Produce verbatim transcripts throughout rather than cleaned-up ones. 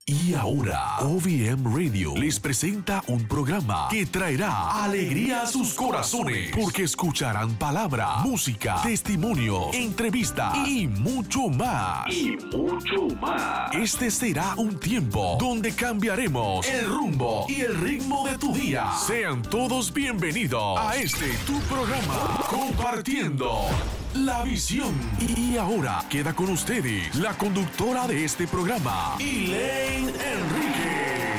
Y ahora, O V M Radio les presenta un programa que traerá alegría a sus corazones, porque escucharán palabra, música, testimonio, entrevista y mucho más. Y mucho más. Este será un tiempo donde cambiaremos el rumbo y el ritmo de tu día. Sean todos bienvenidos a este tu programa, Compartiendo la Visión. Y ahora queda con ustedes la conductora de este programa, Elaine Enríquez.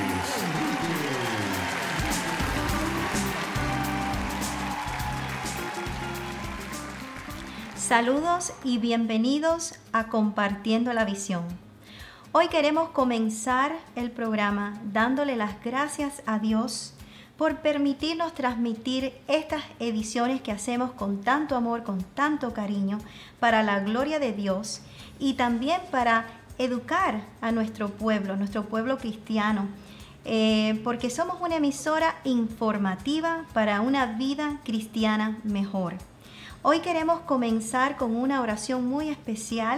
Saludos y bienvenidos a Compartiendo la Visión. Hoy queremos comenzar el programa dándole las gracias a Dios por permitirnos transmitir estas ediciones que hacemos con tanto amor, con tanto cariño, para la gloria de Dios y también para educar a nuestro pueblo, nuestro pueblo cristiano, eh, porque somos una emisora informativa para una vida cristiana mejor. Hoy queremos comenzar con una oración muy especial,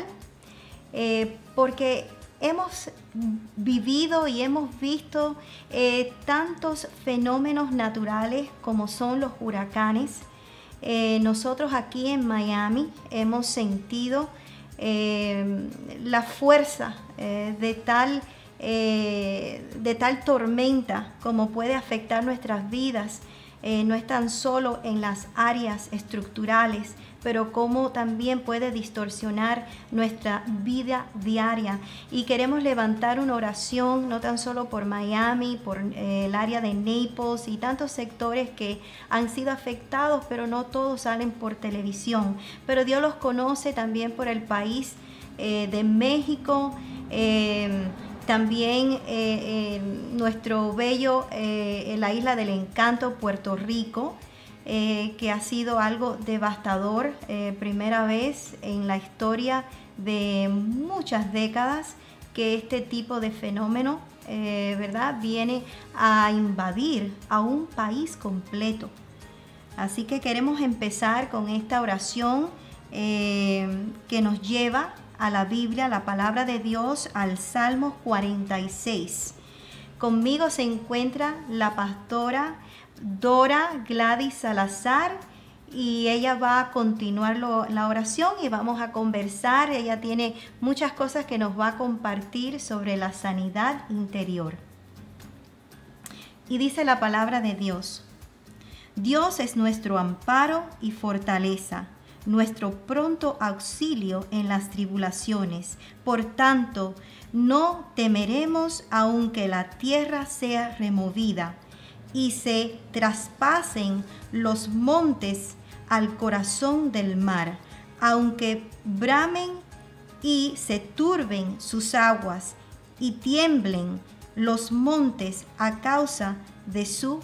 eh, porque hemos vivido y hemos visto eh, tantos fenómenos naturales como son los huracanes. Eh, nosotros aquí en Miami hemos sentido eh, la fuerza eh, de, tal, eh, de tal tormenta como puede afectar nuestras vidas. Eh, no es tan solo en las áreas estructurales, pero cómo también puede distorsionar nuestra vida diaria. Y queremos levantar una oración, no tan solo por Miami, por eh, el área de Naples y tantos sectores que han sido afectados, pero no todos salen por televisión. Pero Dios los conoce también por el país eh, de México, eh, también eh, eh, nuestro bello, eh, la isla del encanto, Puerto Rico, Eh, que ha sido algo devastador, eh, primera vez en la historia de muchas décadas que este tipo de fenómeno, eh, ¿verdad?, viene a invadir a un país completo. Así que queremos empezar con esta oración eh, que nos lleva a la Biblia, a la palabra de Dios, al Salmo cuarenta y seis. Conmigo se encuentra la pastora Dora Gladys Salazar y ella va a continuar lo, la oración y vamos a conversar. Ella tiene muchas cosas que nos va a compartir sobre la sanidad interior. Y dice la palabra de Dios: Dios es nuestro amparo y fortaleza, nuestro pronto auxilio en las tribulaciones. Por tanto, no temeremos aunque la tierra sea removida y se traspasen los montes al corazón del mar, aunque bramen y se turben sus aguas y tiemblen los montes a causa de su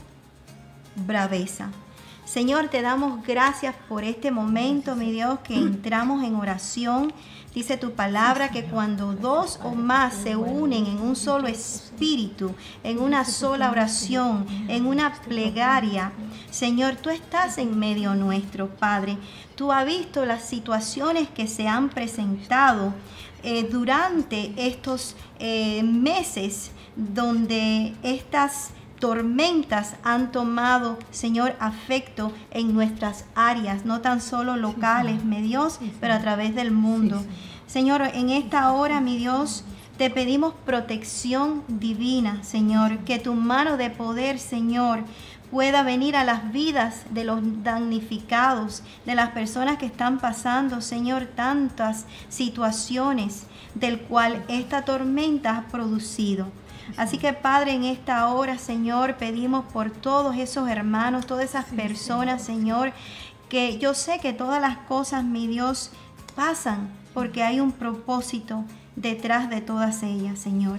braveza. Señor, te damos gracias por este momento, mi Dios, que entramos en oración. Dice tu palabra que cuando dos o más se unen en un solo espíritu, en una sola oración, en una plegaria, Señor, tú estás en medio nuestro, Padre. Tú has visto las situaciones que se han presentado eh, durante estos eh, meses donde estas tormentas han tomado, Señor, afecto en nuestras áreas, no tan solo locales, mi Dios, pero a través del mundo. Señor, en esta hora, mi Dios, te pedimos protección divina, Señor, que tu mano de poder, Señor, pueda venir a las vidas de los damnificados, de las personas que están pasando, Señor, tantas situaciones del cual esta tormenta ha producido. Así que, Padre, en esta hora, Señor, pedimos por todos esos hermanos, todas esas personas, Señor, que yo sé que todas las cosas, mi Dios, pasan porque hay un propósito detrás de todas ellas, Señor.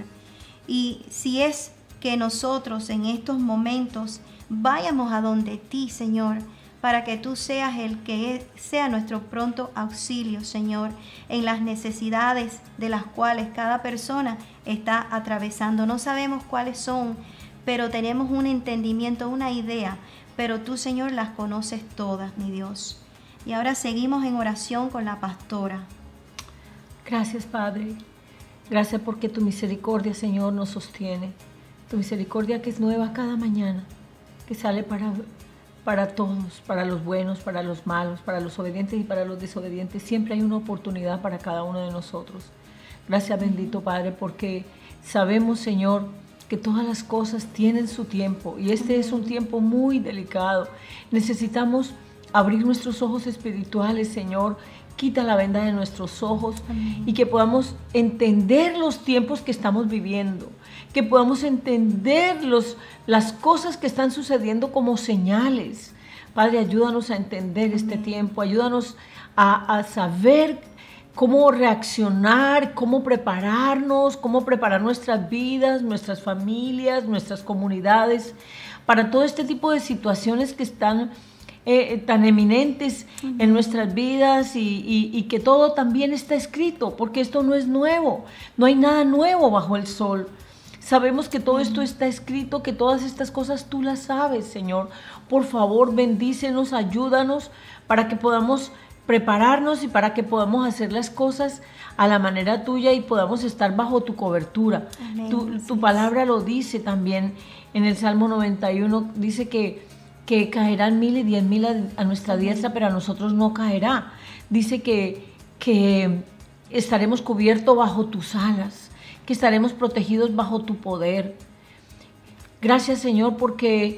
Y si es que nosotros en estos momentos vayamos a donde ti, Señor, para que tú seas el que sea nuestro pronto auxilio, Señor, en las necesidades de las cuales cada persona está atravesando. No sabemos cuáles son, pero tenemos un entendimiento, una idea, pero tú, Señor, las conoces todas, mi Dios. Y ahora seguimos en oración con la pastora. Gracias, Padre. Gracias porque tu misericordia, Señor, nos sostiene. Tu misericordia que es nueva cada mañana, que sale para, para todos, para los buenos, para los malos, para los obedientes y para los desobedientes. Siempre hay una oportunidad para cada uno de nosotros. Gracias, bendito Padre, porque sabemos, Señor, que todas las cosas tienen su tiempo y este es un tiempo muy delicado. Necesitamos abrir nuestros ojos espirituales, Señor. Quita la venda de nuestros ojos. Amén. Y que podamos entender los tiempos que estamos viviendo, que podamos entender los, las cosas que están sucediendo como señales. Padre, ayúdanos a entender Amén. Este tiempo, ayúdanos a, a saber cómo reaccionar, cómo prepararnos, cómo preparar nuestras vidas, nuestras familias, nuestras comunidades, para todo este tipo de situaciones que están Eh, tan eminentes uh-huh. en nuestras vidas y, y, y que todo también está escrito, porque esto no es nuevo, no hay nada nuevo bajo el sol. Sabemos que todo uh-huh. esto está escrito, que todas estas cosas tú las sabes, Señor. Por favor, bendícenos, ayúdanos para que podamos prepararnos y para que podamos hacer las cosas a la manera tuya y podamos estar bajo tu cobertura. Amén. Tu, tu palabra lo dice también en el Salmo noventa y uno, dice que que caerán mil y diez mil a, a nuestra diestra, pero a nosotros no caerá. Dice que, que estaremos cubiertos bajo tus alas, que estaremos protegidos bajo tu poder. Gracias, Señor, porque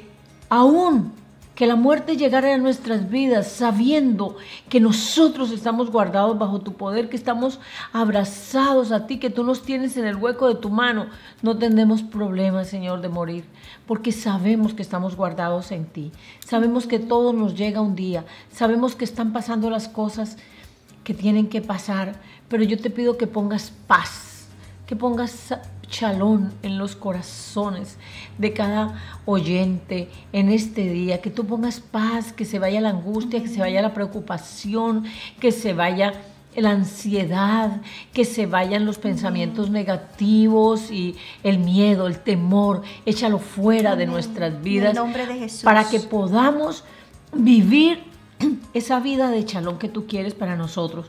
aún que la muerte llegara a nuestras vidas, sabiendo que nosotros estamos guardados bajo tu poder, que estamos abrazados a ti, que tú nos tienes en el hueco de tu mano, no tendremos problemas, Señor, de morir, porque sabemos que estamos guardados en ti. Sabemos que todo nos llega un día, sabemos que están pasando las cosas que tienen que pasar, pero yo te pido que pongas paz, que pongas shalom en los corazones de cada oyente en este día, que tú pongas paz, que se vaya la angustia, que se vaya la preocupación, que se vaya la ansiedad, que se vayan los pensamientos negativos y el miedo, el temor, échalo fuera Amén. De nuestras vidas, en el nombre de Jesús, para que podamos vivir esa vida de shalom que tú quieres para nosotros.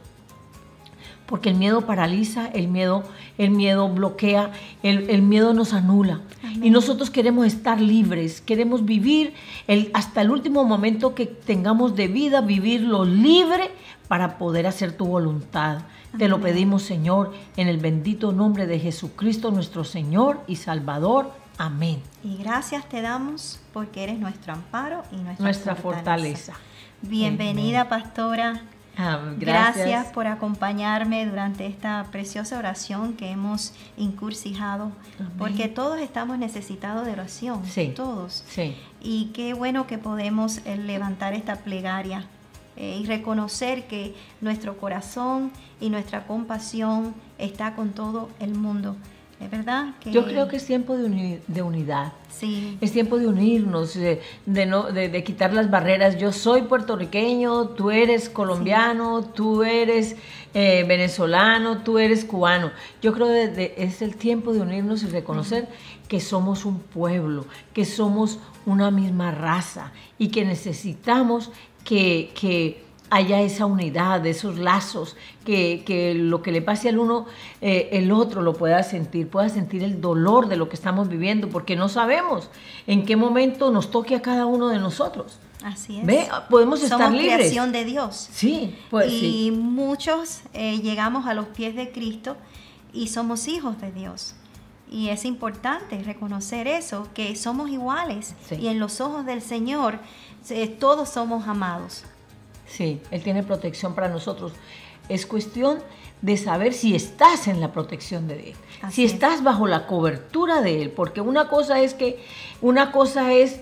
Porque el miedo paraliza, el miedo, el miedo bloquea, el, el miedo nos anula. Amén. Y nosotros queremos estar libres, queremos vivir el, hasta el último momento que tengamos de vida, vivirlo libre para poder hacer tu voluntad. Amén. Te lo pedimos, Señor, en el bendito nombre de Jesucristo, nuestro Señor y Salvador. Amén. Y gracias te damos porque eres nuestro amparo y nuestra, nuestra fortaleza. fortaleza. Bienvenida, Amén. Pastora. Ah, gracias. Gracias por acompañarme durante esta preciosa oración que hemos incursijado, Amén. Porque todos estamos necesitados de oración, sí, todos. Sí. Y qué bueno que podemos eh, levantar esta plegaria eh, y reconocer que nuestro corazón y nuestra compasión está con todo el mundo. ¿Es verdad? Que yo creo que es tiempo de, uni de unidad. Sí. Es tiempo de unirnos, de, de, no, de, de quitar las barreras. Yo soy puertorriqueño, tú eres colombiano, sí. tú eres eh, venezolano, tú eres cubano. Yo creo que de, es el tiempo de unirnos y reconocer uh-huh. que somos un pueblo, que somos una misma raza y que necesitamos que... que haya esa unidad, esos lazos, que, que lo que le pase al uno, eh, el otro lo pueda sentir, pueda sentir el dolor de lo que estamos viviendo, porque no sabemos en qué momento nos toque a cada uno de nosotros. Así es. ¿Ve? Podemos estar Somos libres. Creación de Dios. Sí, pues y sí. muchos eh, llegamos a los pies de Cristo y somos hijos de Dios. Y es importante reconocer eso, que somos iguales. Sí. Y en los ojos del Señor eh, todos somos amados. Sí, Él tiene protección para nosotros. Es cuestión de saber si estás en la protección de Él, Así si es. estás bajo la cobertura de Él, porque una cosa es que una cosa es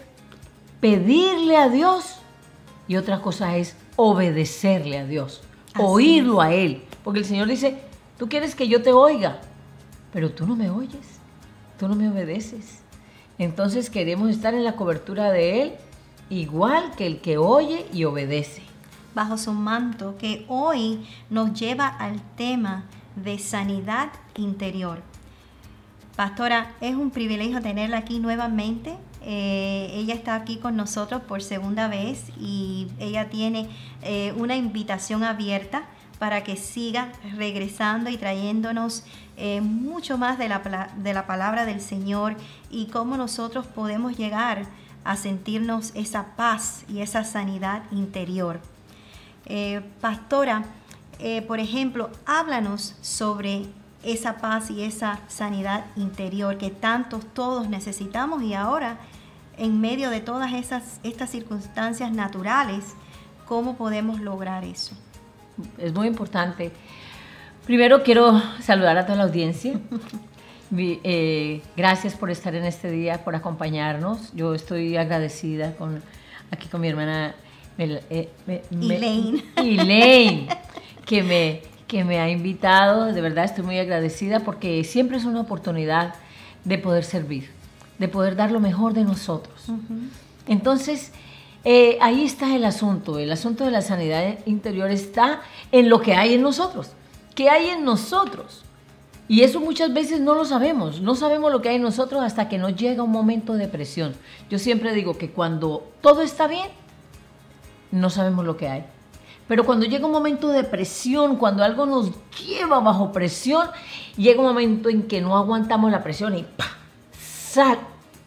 pedirle a Dios y otra cosa es obedecerle a Dios, Así oírlo es. a Él, porque el Señor dice, tú quieres que yo te oiga, pero tú no me oyes, tú no me obedeces. Entonces queremos estar en la cobertura de Él, igual que el que oye y obedece. Bajo su manto, que hoy nos lleva al tema de sanidad interior. Pastora, es un privilegio tenerla aquí nuevamente. Eh, ella está aquí con nosotros por segunda vez y ella tiene eh, una invitación abierta para que siga regresando y trayéndonos eh, mucho más de la, de la palabra del Señor y cómo nosotros podemos llegar a sentirnos esa paz y esa sanidad interior. Eh, pastora, eh, por ejemplo, háblanos sobre esa paz y esa sanidad interior que tantos todos necesitamos y ahora en medio de todas esas, estas circunstancias naturales, ¿cómo podemos lograr eso? Es muy importante. Primero quiero saludar a toda la audiencia. eh, gracias por estar en este día, por acompañarnos. Yo estoy agradecida con, aquí con mi hermana eh, me, me, Elaine. Elaine, que me, que me ha invitado. De verdad estoy muy agradecida porque siempre es una oportunidad de poder servir, de poder dar lo mejor de nosotros. Uh-huh. Entonces, Eh, ahí está el asunto. El asunto de la sanidad interior está en lo que hay en nosotros. ¿Qué hay en nosotros? Y eso muchas veces no lo sabemos. No sabemos lo que hay en nosotros hasta que nos llega un momento de presión. Yo siempre digo que cuando todo está bien, no sabemos lo que hay. Pero cuando llega un momento de presión, cuando algo nos lleva bajo presión, llega un momento en que no aguantamos la presión y ¡pah! Sale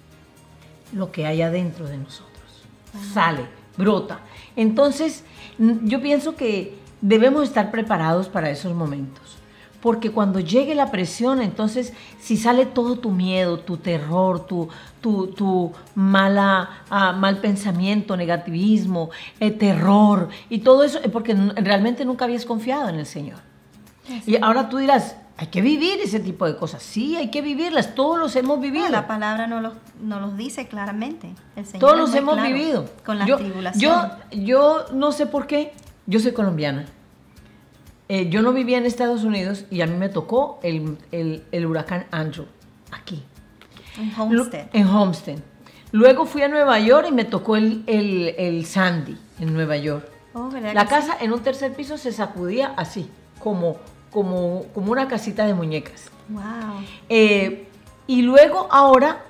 lo que hay adentro de nosotros. Sale, brota. Entonces, yo pienso que debemos estar preparados para esos momentos, porque cuando llegue la presión, entonces, si sale todo tu miedo, tu terror, tu, tu, tu mala, uh, mal pensamiento, negativismo, eh, terror, y todo eso, porque realmente nunca habías confiado en el Señor. Sí. Y ahora tú dirás, hay que vivir ese tipo de cosas. Sí, hay que vivirlas. Todos los hemos vivido. No, la palabra nos los, nos los dice claramente. El Señor Todos los hemos claro vivido. Con las yo, tribulaciones. Yo, yo no sé por qué. Yo soy colombiana. Eh, yo no vivía en Estados Unidos y a mí me tocó el, el, el huracán Andrew. Aquí. En Homestead. En Homestead. Luego fui a Nueva York y me tocó el, el, el Sandy en Nueva York. Oh, ¿verdad la que casa sí? En un tercer piso se sacudía así, como... Como, como una casita de muñecas. Wow. Eh, y luego ahora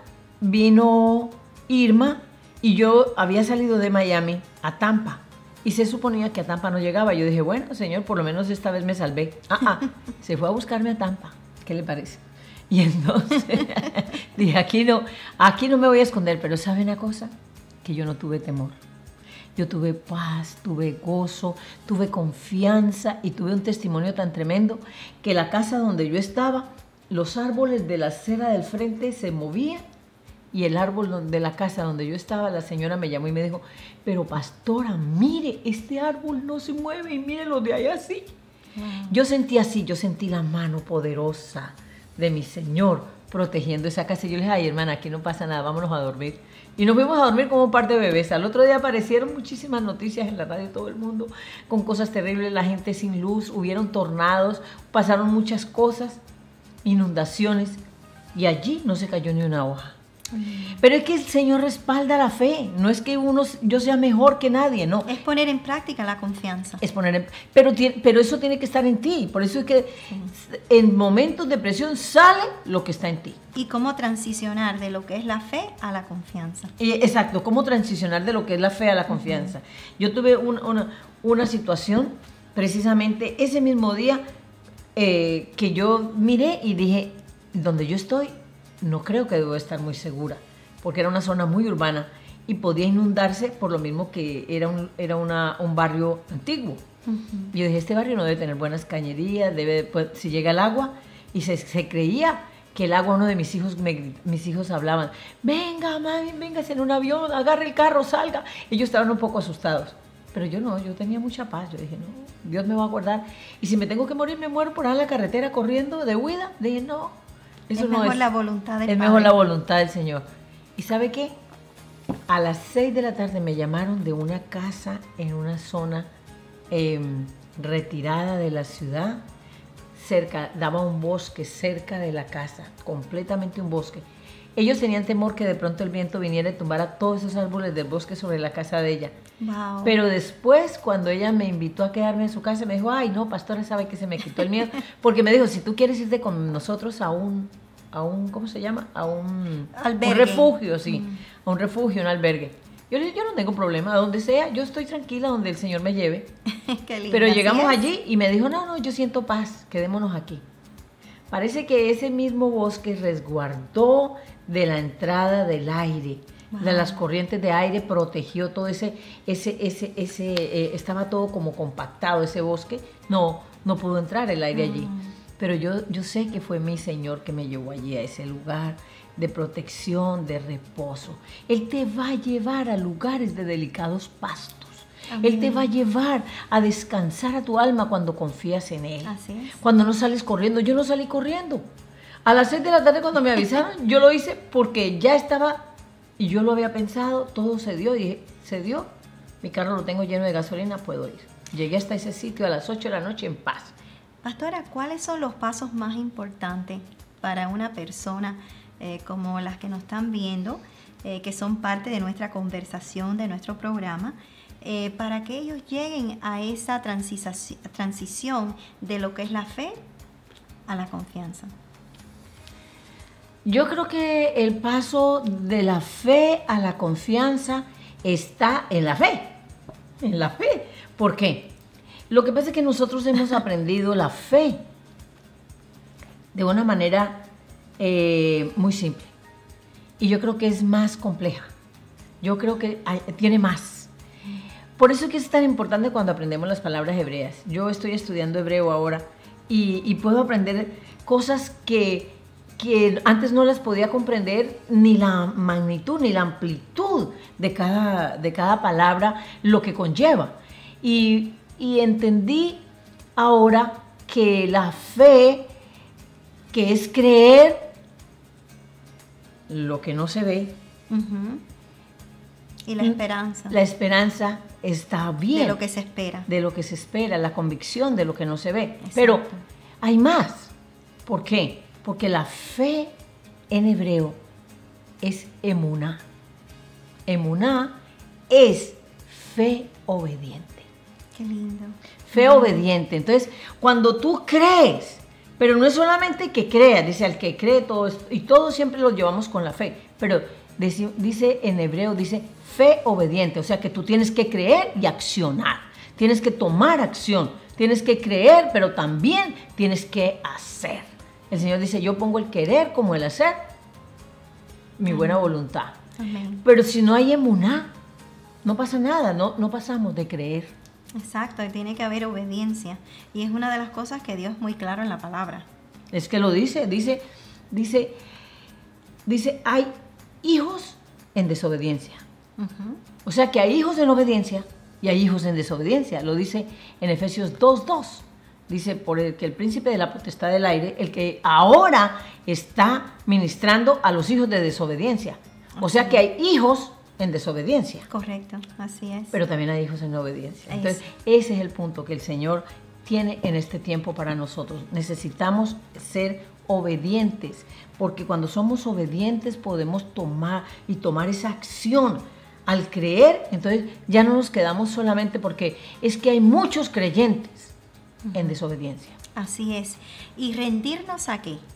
vino Irma y yo había salido de Miami a Tampa y se suponía que a Tampa no llegaba. Yo dije, bueno, señor, por lo menos esta vez me salvé. Ah, ah, se fue a buscarme a Tampa. ¿Qué le parece? Y entonces dije, aquí no, aquí no me voy a esconder, pero ¿sabe una cosa? Que yo no tuve temor. Yo tuve paz, tuve gozo, tuve confianza y tuve un testimonio tan tremendo que la casa donde yo estaba, los árboles de la acera del frente se movían y el árbol de la casa donde yo estaba, la señora me llamó y me dijo, pero pastora, mire, este árbol no se mueve y mire los de allá así. Wow. Yo sentí así, yo sentí la mano poderosa de mi Señor protegiendo esa casa. Y yo le dije, ay hermana, aquí no pasa nada, vámonos a dormir. Y nos fuimos a dormir como un par de bebés. Al otro día aparecieron muchísimas noticias en la radio de todo el mundo con cosas terribles, la gente sin luz, hubieron tornados, pasaron muchas cosas, inundaciones, y allí no se cayó ni una hoja. Pero es que el Señor respalda la fe, no es que uno, yo sea mejor que nadie, no. Es poner en práctica la confianza. Es poner en, pero, pero eso tiene que estar en ti, por eso es que sí. En momentos de presión sale lo que está en ti. Y cómo transicionar de lo que es la fe a la confianza. Y, exacto, cómo transicionar de lo que es la fe a la confianza. Uh-huh. Yo tuve una, una, una situación precisamente ese mismo día eh, que yo miré y dije, donde yo estoy, no creo que debo estar muy segura, porque era una zona muy urbana y podía inundarse por lo mismo que era un, era una, un barrio antiguo. Uh-huh. Yo dije, este barrio no debe tener buenas cañerías, debe, pues, si llega el agua, y se, se creía que el agua, uno de mis hijos, me, mis hijos hablaban, venga, mami, véngase en un avión, agarre el carro, salga. Ellos estaban un poco asustados, pero yo no, yo tenía mucha paz. Yo dije, no, Dios me va a guardar, y si me tengo que morir, me muero por ahí en la carretera corriendo de huida. Dije, no. Eso es no mejor es, la voluntad del es Padre. mejor la voluntad del Señor. ¿Y sabe qué? A las seis de la tarde me llamaron de una casa en una zona eh, retirada de la ciudad, cerca, daba un bosque cerca de la casa, completamente un bosque. Ellos tenían temor que de pronto el viento viniera y tumbara todos esos árboles del bosque sobre la casa de ella. Wow. Pero después, cuando ella me invitó a quedarme en su casa, me dijo, ay, no, pastora, sabe que se me quitó el miedo. Porque me dijo, si tú quieres irte con nosotros a un, a un ¿cómo se llama? A un, albergue. Un refugio, sí, mm. a un refugio, un albergue. Yo le dije, yo no tengo problema, a donde sea, yo estoy tranquila donde el Señor me lleve. Qué lindo. Pero llegamos Así es. allí y me dijo, no, no, yo siento paz, quedémonos aquí. Parece que ese mismo bosque resguardó de la entrada del aire, wow. de las corrientes de aire, protegió todo ese, ese, ese, ese, eh, estaba todo como compactado ese bosque, no, no pudo entrar el aire mm. allí. Pero yo, yo sé que fue mi Señor que me llevó allí a ese lugar de protección, de reposo. Él te va a llevar a lugares de delicados pastos. Amén. Él te va a llevar a descansar a tu alma cuando confías en Él. Así es. Cuando no sales corriendo. Yo no salí corriendo. A las seis de la tarde cuando me avisaron, yo lo hice porque ya estaba, y yo lo había pensado, todo se dio, y dije, se dio, mi carro lo tengo lleno de gasolina, puedo ir. Llegué hasta ese sitio a las ocho de la noche en paz. Pastora, ¿cuáles son los pasos más importantes para una persona eh, como las que nos están viendo, eh, que son parte de nuestra conversación, de nuestro programa, eh, para que ellos lleguen a esa transición de lo que es la fe a la confianza? Yo creo que el paso de la fe a la confianza está en la fe, en la fe. ¿Por qué? Lo que pasa es que nosotros hemos aprendido la fe de una manera eh, muy simple. Y yo creo que es más compleja. Yo creo que hay, tiene más. Por eso es que es tan importante cuando aprendemos las palabras hebreas. Yo estoy estudiando hebreo ahora y, y puedo aprender cosas que, que antes no las podía comprender, ni la magnitud, ni la amplitud de cada, de cada palabra, lo que conlleva. Y... Y entendí ahora que la fe, que es creer lo que no se ve. Uh-huh. Y la esperanza. La esperanza está bien. De lo que se espera. De lo que se espera, la convicción de lo que no se ve. Exacto. Pero hay más. ¿Por qué? Porque la fe en hebreo es emuná. Emuná es fe obediente. Qué lindo. Fe obediente. Entonces, cuando tú crees, pero no es solamente que creas, dice al que cree todo esto, y todo siempre lo llevamos con la fe, pero dice, dice en hebreo, dice fe obediente, o sea que tú tienes que creer y accionar, tienes que tomar acción, tienes que creer, pero también tienes que hacer. El Señor dice, yo pongo el querer como el hacer, mi buena voluntad. Amén. Pero si no hay emuná, no pasa nada, no, no pasamos de creer. Exacto, y tiene que haber obediencia. Y es una de las cosas que Dios es muy claro en la palabra. Es que lo dice, dice, dice, dice, hay hijos en desobediencia. Uh-huh. O sea que hay hijos en obediencia y hay hijos en desobediencia. Lo dice en Efesios dos dos. Dice, por el que el príncipe de la potestad del aire, el que ahora está ministrando a los hijos de desobediencia. Okay. O sea que hay hijos en desobediencia. Correcto, así es. Pero también hay hijos en obediencia. Entonces, ese es el punto que el Señor tiene en este tiempo para nosotros. Necesitamos ser obedientes, porque cuando somos obedientes podemos tomar y tomar esa acción. Al creer, entonces ya no nos quedamos solamente porque es que hay muchos creyentes uh-huh. en desobediencia. Así es. ¿Y rendirnos a qué?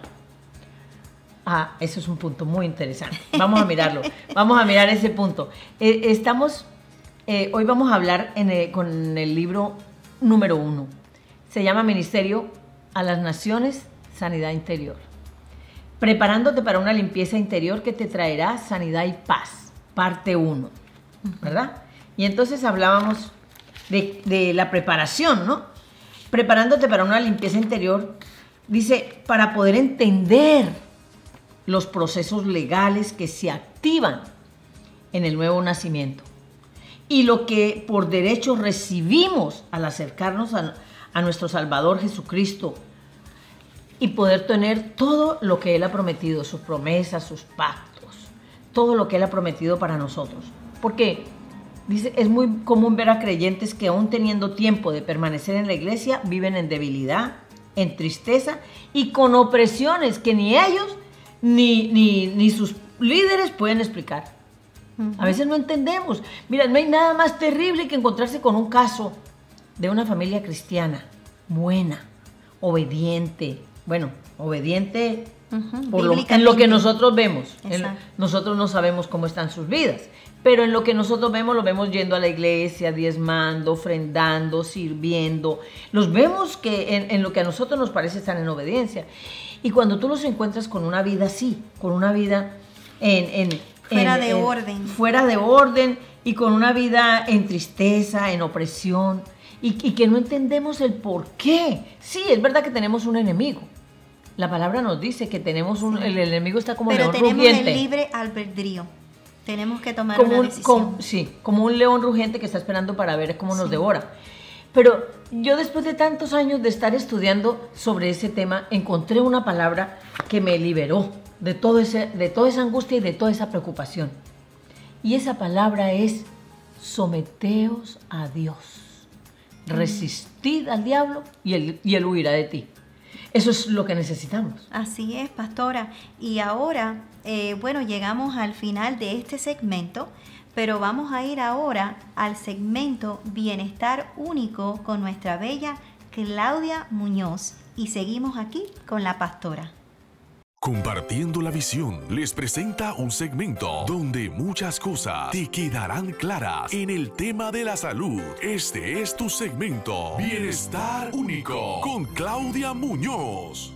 Ah, eso es un punto muy interesante. Vamos a mirarlo. Vamos a mirar ese punto. Eh, estamos, eh, hoy vamos a hablar en el, con el libro número uno. Se llama Ministerio a las Naciones, Sanidad Interior. Preparándote para una limpieza interior que te traerá sanidad y paz. Parte uno. ¿Verdad? Y entonces hablábamos de, de la preparación, ¿no? Preparándote para una limpieza interior, dice, para poder entender los procesos legales que se activan en el nuevo nacimiento y lo que por derecho recibimos al acercarnos a, a nuestro Salvador Jesucristo y poder tener todo lo que Él ha prometido, sus promesas, sus pactos, todo lo que Él ha prometido para nosotros. Porque dice, es muy común ver a creyentes que aún teniendo tiempo de permanecer en la iglesia viven en debilidad, en tristeza y con opresiones que ni ellos Ni, ni, ni sus líderes pueden explicar. Uh-huh. A veces no entendemos. Mira, no hay nada más terrible que encontrarse con un caso de una familia cristiana, buena, obediente. Bueno, obediente uh-huh. por lo, en lo que nosotros vemos. En, nosotros no sabemos cómo están sus vidas, Pero en lo que nosotros vemos, los vemos yendo a la iglesia, diezmando, ofrendando, sirviendo. Los vemos que en, en lo que a nosotros nos parece estar en obediencia. Y cuando tú los encuentras con una vida así, con una vida en... en fuera en, de en, orden. Fuera de orden y con una vida en tristeza, en opresión. Y, y que no entendemos el por qué. Sí, es verdad que tenemos un enemigo. La palabra nos dice que tenemos un... Sí. El enemigo está como Pero león tenemos rugiente. el libre albedrío. Tenemos que tomar como una un, decisión. Como, sí, como un león rugiente que está esperando para ver cómo sí. nos devora. Pero yo después de tantos años de estar estudiando sobre ese tema, encontré una palabra que me liberó de, todo ese, de toda esa angustia y de toda esa preocupación. Y esa palabra es: someteos a Dios. Mm. Resistid al diablo y él, y él huirá de ti. Eso es lo que necesitamos. Así es, pastora. Y ahora, eh, bueno, llegamos al final de este segmento, pero vamos a ir ahora al segmento Bienestar Único con nuestra bella Claudia Muñoz. Y seguimos aquí con la pastora. Compartiendo la Visión les presenta un segmento donde muchas cosas te quedarán claras en el tema de la salud. Este es tu segmento Bienestar Único con Claudia Muñoz.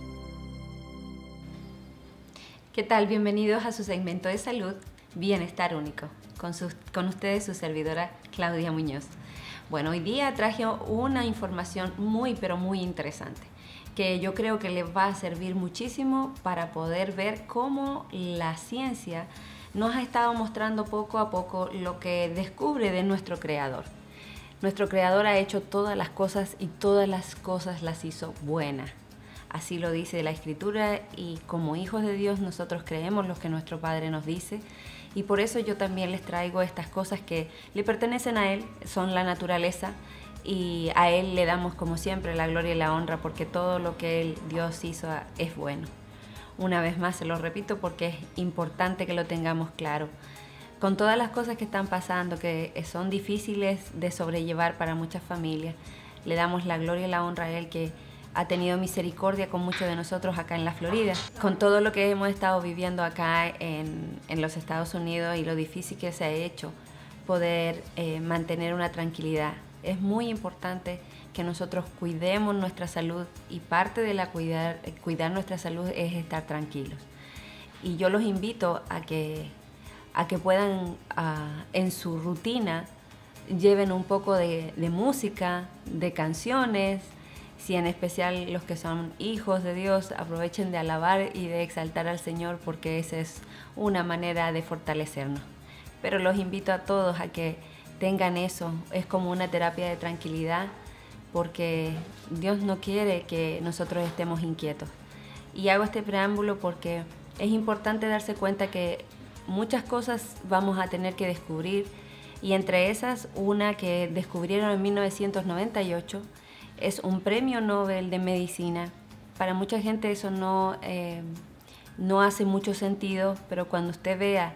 ¿Qué tal? Bienvenidos a su segmento de salud Bienestar Único con, su, con ustedes su servidora Claudia Muñoz. Bueno, hoy día traje una información muy pero muy interesante, que yo creo que les va a servir muchísimo para poder ver cómo la ciencia nos ha estado mostrando poco a poco lo que descubre de nuestro Creador. Nuestro Creador ha hecho todas las cosas y todas las cosas las hizo buenas. Así lo dice la Escritura, y como hijos de Dios nosotros creemos lo que nuestro Padre nos dice, y por eso yo también les traigo estas cosas que le pertenecen a Él, son la naturaleza, y a Él le damos como siempre la gloria y la honra, porque todo lo que Él, Dios hizo es bueno. Una vez más se lo repito porque es importante que lo tengamos claro. Con todas las cosas que están pasando, que son difíciles de sobrellevar para muchas familias, le damos la gloria y la honra a Él, que ha tenido misericordia con muchos de nosotros acá en la Florida. Con todo lo que hemos estado viviendo acá en, en los Estados Unidos y lo difícil que se ha hecho poder eh, mantener una tranquilidad. Es muy importante que nosotros cuidemos nuestra salud, y parte de la cuidar, cuidar nuestra salud es estar tranquilos. Y yo los invito a que, a que puedan uh, en su rutina lleven un poco de, de música, de canciones. Si en especial los que son hijos de Dios, aprovechen de alabar y de exaltar al Señor, porque esa es una manera de fortalecernos. Pero los invito a todos a que tengan eso, es como una terapia de tranquilidad, porque Dios no quiere que nosotros estemos inquietos. Y hago este preámbulo porque es importante darse cuenta que muchas cosas vamos a tener que descubrir, y entre esas una que descubrieron en mil novecientos noventa y ocho es un premio Nobel de Medicina. Para mucha gente eso no, eh, no hace mucho sentido, pero cuando usted vea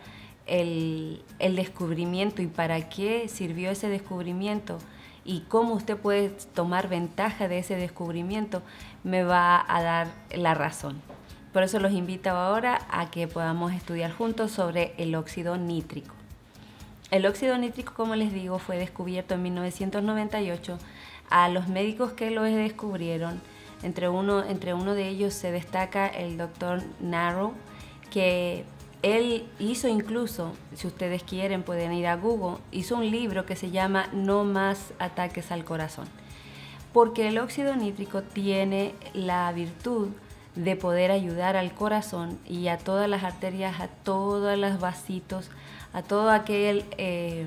El, el descubrimiento y para qué sirvió ese descubrimiento y cómo usted puede tomar ventaja de ese descubrimiento, me va a dar la razón. Por eso los invito ahora a que podamos estudiar juntos sobre el óxido nítrico. El óxido nítrico, como les digo, fue descubierto en mil novecientos noventa y ocho. A los médicos que lo descubrieron, entre uno, entre uno de ellos se destaca el doctor Narrow, que él hizo incluso, si ustedes quieren pueden ir a Google, hizo un libro que se llama No más ataques al corazón, porque el óxido nítrico tiene la virtud de poder ayudar al corazón y a todas las arterias, a todos los vasitos, a todo aquel eh,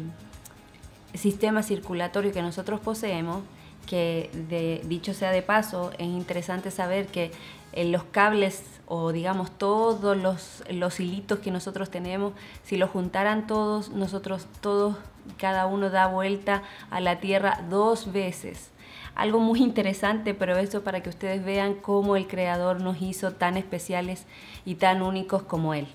sistema circulatorio que nosotros poseemos, que de, dicho sea de paso, es interesante saber que eh, los cables o digamos todos los, los hilitos que nosotros tenemos, si los juntaran todos, nosotros todos, cada uno da vuelta a la Tierra dos veces. Algo muy interesante, pero eso para que ustedes vean cómo el Creador nos hizo tan especiales y tan únicos como Él.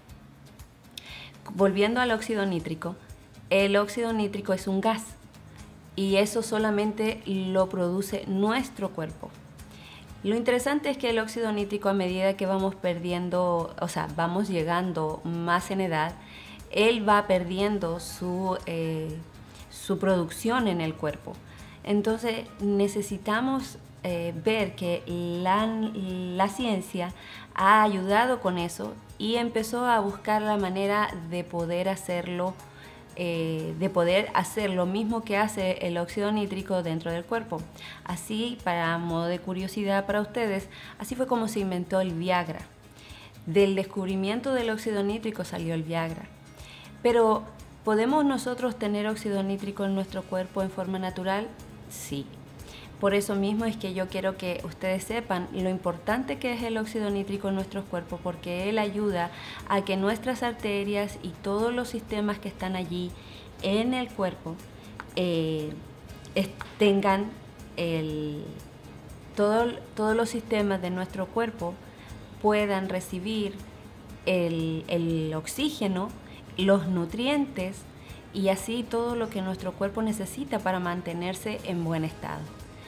Volviendo al óxido nítrico, el óxido nítrico es un gas y eso solamente lo produce nuestro cuerpo. Lo interesante es que el óxido nítrico, a medida que vamos perdiendo, o sea, vamos llegando más en edad, él va perdiendo su, eh, su producción en el cuerpo. Entonces necesitamos eh, ver que la, la ciencia ha ayudado con eso y empezó a buscar la manera de poder hacerlo, eh, de poder hacer lo mismo que hace el óxido nítrico dentro del cuerpo. Así, para modo de curiosidad para ustedes, así fue como se inventó el Viagra. Del descubrimiento del óxido nítrico salió el Viagra. Pero, ¿podemos nosotros tener óxido nítrico en nuestro cuerpo en forma natural? Sí. Por eso mismo es que yo quiero que ustedes sepan lo importante que es el óxido nítrico en nuestros cuerpos, porque él ayuda a que nuestras arterias y todos los sistemas que están allí en el cuerpo eh, tengan el, todo, todos los sistemas de nuestro cuerpo puedan recibir el, el oxígeno, los nutrientes y así todo lo que nuestro cuerpo necesita para mantenerse en buen estado.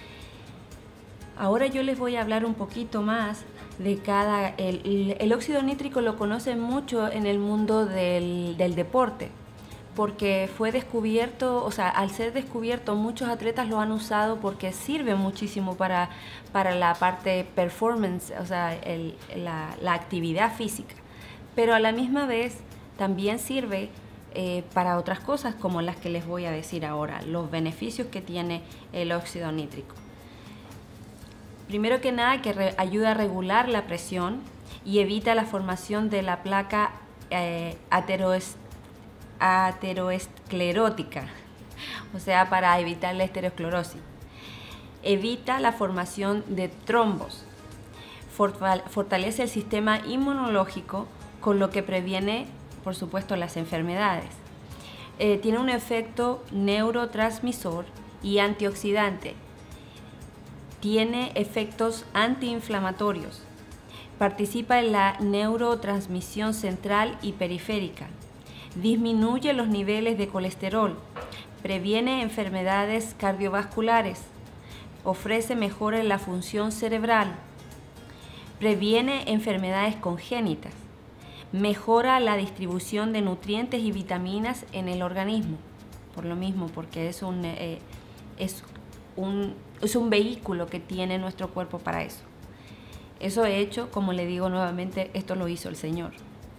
Ahora yo les voy a hablar un poquito más de cada... El, el, el óxido nítrico lo conocen mucho en el mundo del, del deporte, porque fue descubierto, o sea, al ser descubierto muchos atletas lo han usado porque sirve muchísimo para, para la parte performance, o sea, el, la, la actividad física, pero a la misma vez también sirve eh, para otras cosas como las que les voy a decir ahora, los beneficios que tiene el óxido nítrico. Primero que nada, que re, ayuda a regular la presión y evita la formación de la placa eh, ateroes, ateroesclerótica, o sea, para evitar la estereosclerosis. Evita la formación de trombos. Fortalece el sistema inmunológico, con lo que previene, por supuesto, las enfermedades. Eh, tiene un efecto neurotransmisor y antioxidante. Tiene efectos antiinflamatorios. Participa en la neurotransmisión central y periférica. Disminuye los niveles de colesterol. Previene enfermedades cardiovasculares. Ofrece mejora en la función cerebral. Previene enfermedades congénitas. Mejora la distribución de nutrientes y vitaminas en el organismo. Por lo mismo, porque es un, eh, es un Es un vehículo que tiene nuestro cuerpo para eso. Eso hecho, como le digo nuevamente, esto lo hizo el Señor.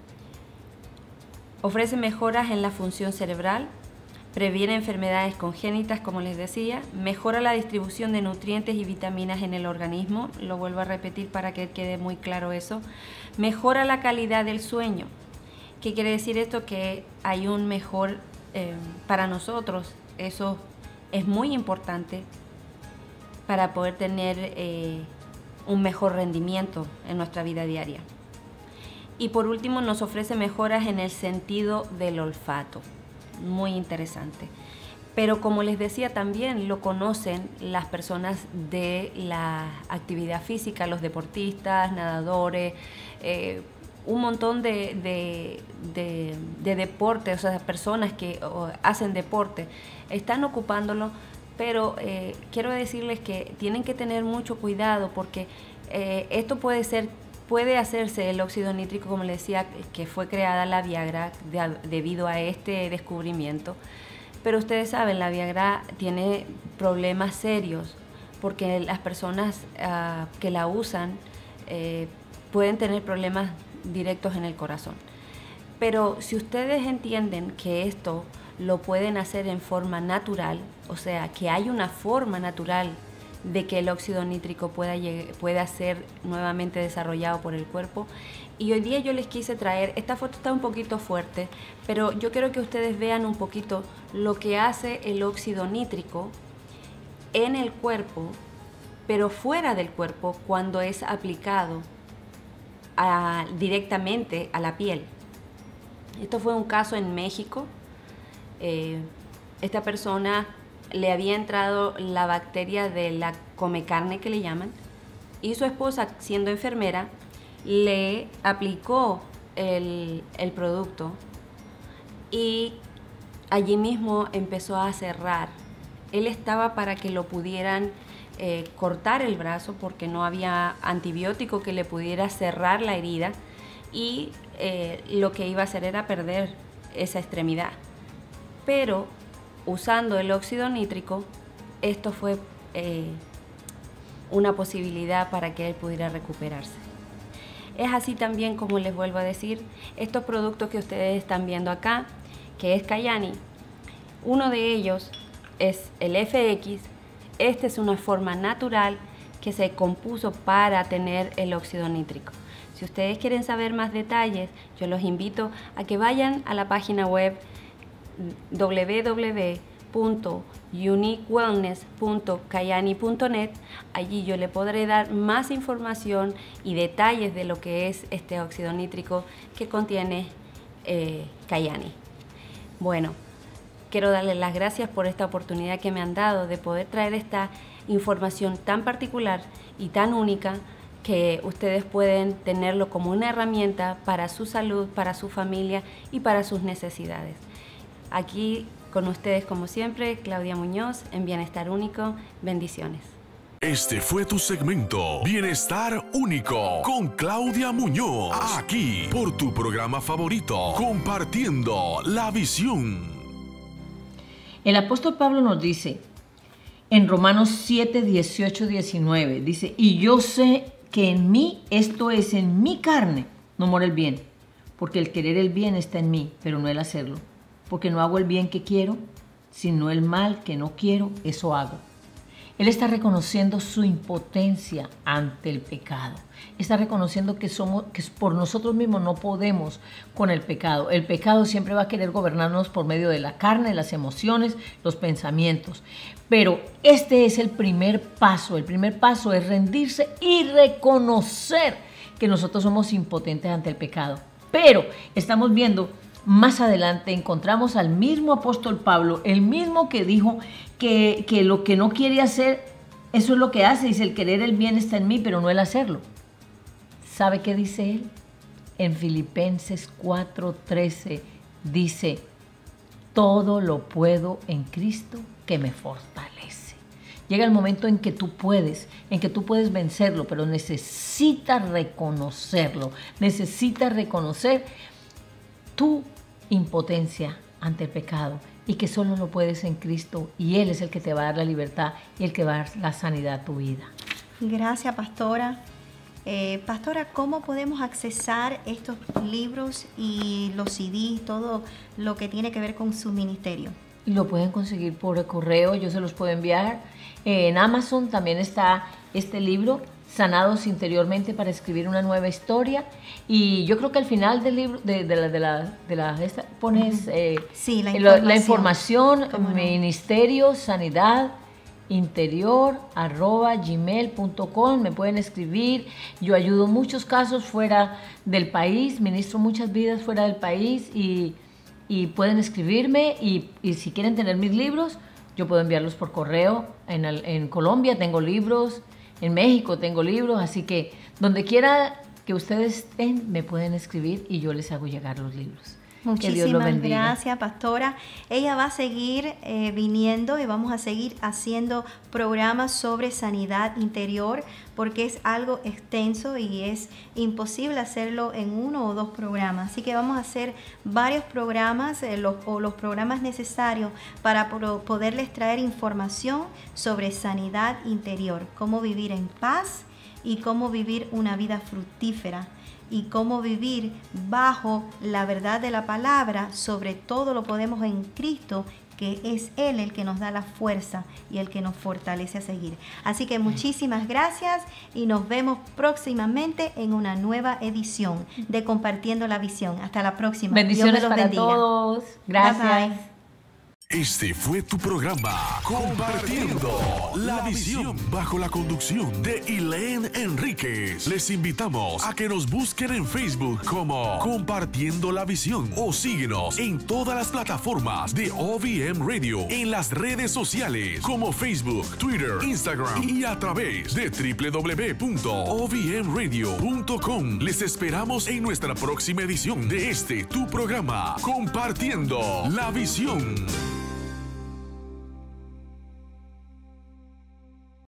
Ofrece mejoras en la función cerebral, previene enfermedades congénitas, como les decía, mejora la distribución de nutrientes y vitaminas en el organismo, lo vuelvo a repetir para que quede muy claro eso, mejora la calidad del sueño. ¿Qué quiere decir esto? Que hay un mejor, eh, para nosotros, eso es muy importante, para poder tener eh, un mejor rendimiento en nuestra vida diaria. Y por último, nos ofrece mejoras en el sentido del olfato. Muy interesante. Pero como les decía, también lo conocen las personas de la actividad física, los deportistas, nadadores, eh, un montón de, de, de, de deportes, o sea, personas que o, hacen deporte, están ocupándolo. Pero eh, quiero decirles que tienen que tener mucho cuidado porque eh, esto puede ser, puede hacerse el óxido nítrico, como les decía, que fue creada la Viagra de, debido a este descubrimiento. Pero ustedes saben, la Viagra tiene problemas serios porque las personas uh, que la usan eh, pueden tener problemas directos en el corazón. Pero si ustedes entienden que esto lo pueden hacer en forma natural, o sea, que hay una forma natural de que el óxido nítrico pueda, pueda ser nuevamente desarrollado por el cuerpo. Y hoy día yo les quise traer, esta foto está un poquito fuerte, pero yo quiero que ustedes vean un poquito lo que hace el óxido nítrico en el cuerpo, pero fuera del cuerpo cuando es aplicado a, directamente a la piel. Esto fue un caso en México. Eh, esta persona le había entrado la bacteria de la comecarne que le llaman y su esposa, siendo enfermera, le aplicó el, el producto y allí mismo empezó a cerrar. Él estaba para que lo pudieran eh, cortar el brazo porque no había antibiótico que le pudiera cerrar la herida y eh, lo que iba a hacer era perder esa extremidad. Pero usando el óxido nítrico, esto fue eh, una posibilidad para que él pudiera recuperarse. Es así también, como les vuelvo a decir, estos productos que ustedes están viendo acá, que es Kyani, uno de ellos es el F X. Esta es una forma natural que se compuso para tener el óxido nítrico. Si ustedes quieren saber más detalles, yo los invito a que vayan a la página web w w w punto unique wellness punto kyani punto net. Allí yo le podré dar más información y detalles de lo que es este óxido nítrico que contiene eh, Kyani. Bueno, quiero darles las gracias por esta oportunidad que me han dado de poder traer esta información tan particular y tan única, que ustedes pueden tenerlo como una herramienta para su salud, para su familia y para sus necesidades. Aquí con ustedes, como siempre, Claudia Muñoz en Bienestar Único. Bendiciones. Este fue tu segmento Bienestar Único con Claudia Muñoz, aquí por tu programa favorito, Compartiendo la Visión. El apóstol Pablo nos dice en Romanos siete, dieciocho, diecinueve, dice, y yo sé que en mí, esto es, en mi carne, no mora el bien, porque el querer el bien está en mí, pero no el hacerlo. Porque no hago el bien que quiero, sino el mal que no quiero, eso hago. Él está reconociendo su impotencia ante el pecado. Está reconociendo que, somos, que por nosotros mismos no podemos con el pecado. El pecado siempre va a querer gobernarnos por medio de la carne, las emociones, los pensamientos. Pero este es el primer paso. El primer paso es rendirse y reconocer que nosotros somos impotentes ante el pecado. Pero estamos viendo... Más adelante encontramos al mismo apóstol Pablo, el mismo que dijo que, que lo que no quiere hacer, eso es lo que hace. Dice, el querer el bien está en mí, pero no el hacerlo. ¿Sabe qué dice él? En Filipenses cuatro trece dice, todo lo puedo en Cristo que me fortalece. Llega el momento en que tú puedes, en que tú puedes vencerlo, pero necesitas reconocerlo. Necesitas reconocer tu impotencia ante el pecado y que solo lo puedes en Cristo, y Él es el que te va a dar la libertad y el que va a dar la sanidad a tu vida. Gracias, pastora. Eh, pastora, ¿cómo podemos accesar estos libros y los C D, todo lo que tiene que ver con su ministerio? Lo pueden conseguir por correo, yo se los puedo enviar. Eh, en Amazon también está este libro, Sanados Interiormente para escribir una nueva historia, y yo creo que al final del libro de, de la de la, de la esta, pones eh, sí, la información, la información ministerio no? sanidad interior arroba gmail punto com. Me pueden escribir. Yo ayudo muchos casos fuera del país, ministro muchas vidas fuera del país, y, y pueden escribirme, y, y si quieren tener mis libros, yo puedo enviarlos por correo. En, el, en Colombia tengo libros, en México tengo libros, así que donde quiera que ustedes estén, me pueden escribir y yo les hago llegar los libros. Muchísimas gracias, pastora. Ella va a seguir eh, viniendo y vamos a seguir haciendo programas sobre sanidad interior, porque es algo extenso y es imposible hacerlo en uno o dos programas. Así que vamos a hacer varios programas eh, los, o los programas necesarios para pro, poderles traer información sobre sanidad interior, cómo vivir en paz y cómo vivir una vida fructífera, y cómo vivir bajo la verdad de la palabra. Sobre todo lo podemos en Cristo, que es Él el que nos da la fuerza y el que nos fortalece a seguir. Así que muchísimas gracias y nos vemos próximamente en una nueva edición de Compartiendo la Visión. Hasta la próxima. Bendiciones Dios me los para bendiga. todos. Gracias. Bye, bye. Este fue tu programa Compartiendo la Visión, bajo la conducción de Elaine Enríquez. Les invitamos a que nos busquen en Facebook como Compartiendo la Visión, o síguenos en todas las plataformas de O V M Radio, en las redes sociales como Facebook, Twitter, Instagram, y a través de w w w punto o v m radio punto com. Les esperamos en nuestra próxima edición de este tu programa Compartiendo la Visión.